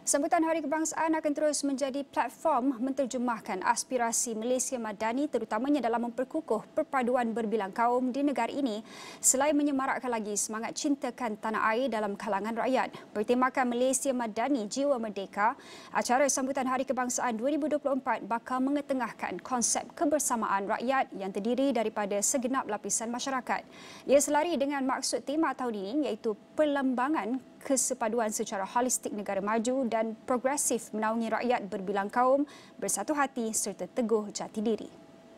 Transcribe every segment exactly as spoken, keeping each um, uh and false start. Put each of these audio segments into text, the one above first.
Sambutan Hari Kebangsaan akan terus menjadi platform menterjemahkan aspirasi Malaysia Madani terutamanya dalam memperkukuh perpaduan berbilang kaum di negara ini selain menyemarakkan lagi semangat cintakan tanah air dalam kalangan rakyat. Bertemakan Malaysia Madani Jiwa Merdeka, acara sambutan Hari Kebangsaan dua ribu dua puluh empat bakal mengetengahkan konsep kebersamaan rakyat yang terdiri daripada segenap lapisan masyarakat. Ia selari dengan maksud tema tahun ini iaitu perlembangan kesepaduan secara holistik negara maju dan progresif menaungi rakyat berbilang kaum bersatu hati serta teguh jati diri.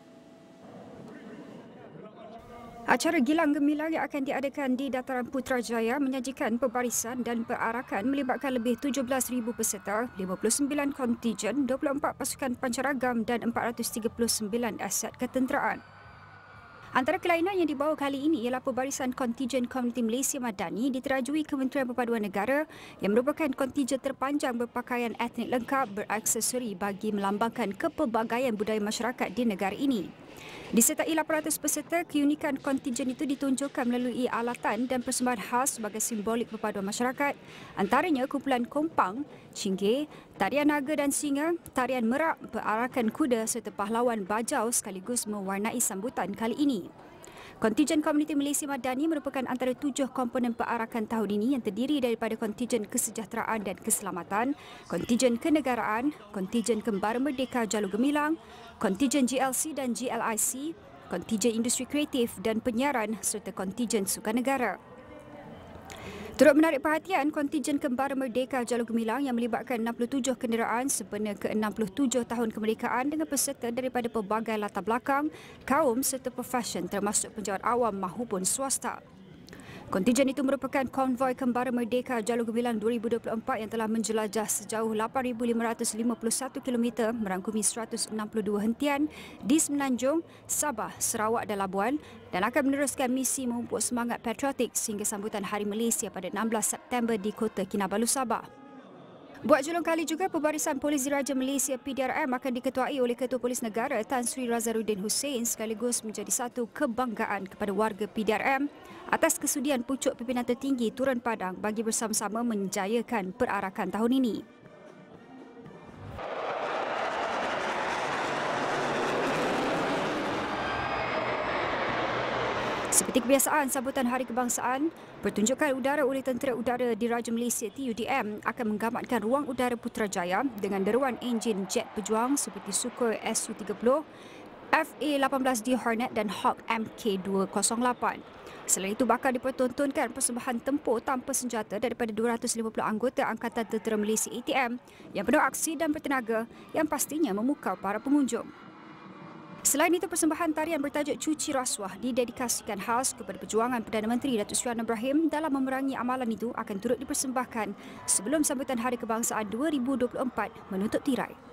Acara Gilang Gemilang yang akan diadakan di Dataran Putrajaya menyajikan pembarisan dan perarakan melibatkan lebih tujuh belas ribu peserta, lima puluh sembilan kontijen, dua puluh empat pasukan pancaragam dan empat ratus tiga puluh sembilan aset ketenteraan. Antara kelainan yang dibawa kali ini ialah pembarisan kontijen Komuniti Malaysia Madani diterajui Kementerian Perpaduan Negara yang merupakan kontijen terpanjang berpakaian etnik lengkap beraksesori bagi melambangkan kepelbagaian budaya masyarakat di negara ini. Disertai lapan ratus peserta, keunikan kontijen itu ditunjukkan melalui alatan dan persembahan khas sebagai simbolik perpaduan masyarakat, antaranya kumpulan kompang, cingge, tarian naga dan singa, tarian merak, perarakan kuda serta pahlawan bajau sekaligus mewarnai sambutan kali ini. Kontijen Komuniti Malaysia Madani merupakan antara tujuh komponen perarakan tahun ini yang terdiri daripada kontijen kesejahteraan dan keselamatan, kontijen kenegaraan, kontijen Kembara Merdeka Jalur Gemilang, kontijen G L C dan G L I C, kontijen industri kreatif dan penyiaran serta kontijen sukan negara. Turut menarik perhatian kontijen Kembara Merdeka Jalur Gemilang yang melibatkan enam puluh tujuh kenderaan sempena ke enam puluh tujuh tahun kemerdekaan dengan peserta daripada pelbagai latar belakang, kaum serta profesion termasuk penjawat awam mahupun swasta. Kontijen itu merupakan konvoi Kembara Merdeka Jalur Gemilang dua ribu dua puluh empat yang telah menjelajah sejauh lapan ribu lima ratus lima puluh satu kilometer merangkumi seratus enam puluh dua hentian di Semenanjung, Sabah, Sarawak dan Labuan dan akan meneruskan misi memupuk semangat patriotik sehingga sambutan Hari Malaysia pada enam belas September di Kota Kinabalu, Sabah. Buat julung kali juga, Pembarisan Polis Diraja Malaysia P D R M akan diketuai oleh Ketua Polis Negara Tan Sri Razaruddin Hussein sekaligus menjadi satu kebanggaan kepada warga P D R M atas kesudian pucuk pimpinan tertinggi turun padang bagi bersama-sama menjayakan perarakan tahun ini. Seperti kebiasaan sambutan Hari Kebangsaan, pertunjukan udara oleh Tentera Udara Diraja Malaysia T U D M akan menggamatkan ruang udara Putrajaya dengan deruan enjin jet pejuang seperti Sukhoi S U tiga puluh, F A lapan belas D Hornet dan Hawk M K dua kosong lapan. Selain itu, bakal dipertontonkan persembahan tempur tanpa senjata daripada dua ratus lima puluh anggota Angkatan Tentera Malaysia A T M yang penuh aksi dan bertenaga yang pastinya memukau para pengunjung. Selain itu, persembahan tarian bertajuk Cuci Rasuah didedikasikan khas kepada perjuangan Perdana Menteri Datuk Seri Anwar Ibrahim dalam memerangi amalan itu akan turut dipersembahkan sebelum sambutan Hari Kebangsaan dua ribu dua puluh empat menutup tirai.